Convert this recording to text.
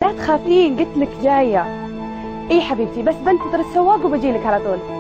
لا تخافين، قلت لك جايه. اي حبيبتي، بس بنتظر السواق وبجيلك على طول.